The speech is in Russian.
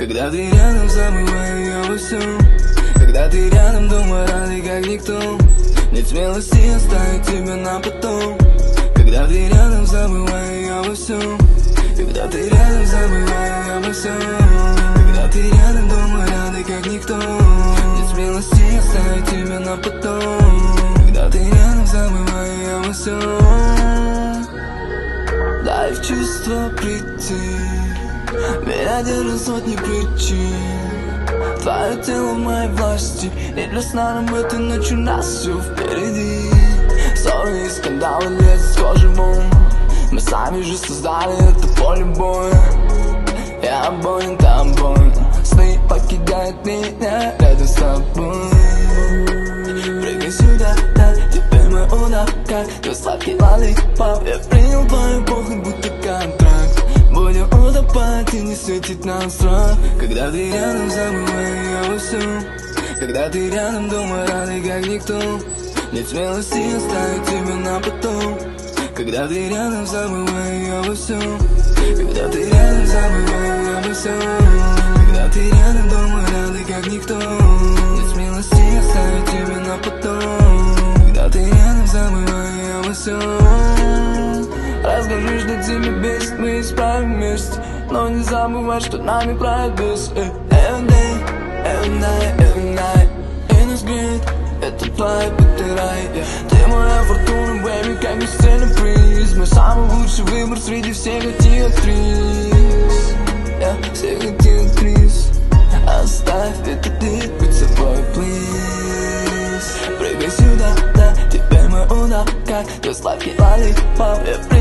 Когда ты рядом, забываю я обо всем. Когда ты рядом, дома рады как никто. Нет смелости оставить тебя на потом. Когда ты рядом, забываю я обо всем. Когда ты рядом, забываю я обо всем. Когда ты рядом, дома рады как никто. Нет смелости оставить тебя на потом. Когда ты рядом, забываю я обо всем. Дай в чувство прийти. Меня держат сотни причин. Твое тело в моей власти. И для сна нам этой ночью нас все впереди. Ссоры и скандалы лезут с кожи вон. Мы сами же создали это поле боя. Я обоин, ты обоин. Сны покидают меня рядом с тобой. Прыгай сюда, да, теперь мой удар. Как твой сладкий лоллипоп. Я принял твою похоть, будто контракт. Будем утопать и не светит нам страх. Когда ты рядом, забываю я обо всем. Когда ты рядом, дома рады как никто. Нет смелости оставить тебя на потом. Когда ты рядом, забываю я обо всем. Когда ты рядом, забываю я обо всем. Когда ты рядом, дома рады как никто. Нет смелости оставить тебя на потом. Когда ты рядом, забываю я обо всем. Расскажи, что тебе бесит, мы исправим вместе. Но не забывай, что нами правит бес. Every day, every night, every night. И нас греет этот вайб, это рай. Ты моя фортуна, бэйби, как бесценный приз. Мой самый лучший выбор среди всех этих актрис. Всех этих актрис. Оставь этот дым, будь собой, please. Прыгай сюда, да, теперь мой удар. Как твой сладкий лоллипоп.